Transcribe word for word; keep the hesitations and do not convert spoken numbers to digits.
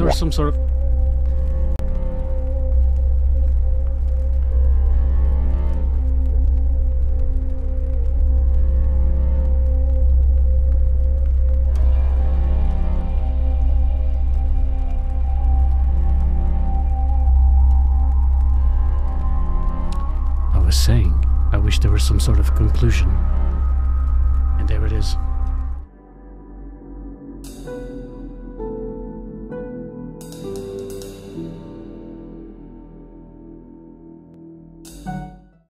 there was some sort of... I was saying, I wish there was some sort of conclusion. And there it is.